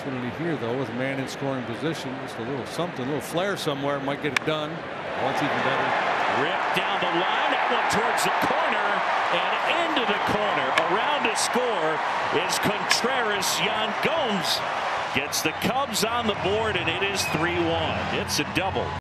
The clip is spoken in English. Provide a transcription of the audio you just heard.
opportunity here, though, with a man in scoring position. Just a little something, a little flair somewhere might get it done. Oh, it's even better. Ripped down the line, that one towards the corner and into the corner. Around to score is Contreras. Yan Gomes gets the Cubs on the board, and it is 3-1. It's a double.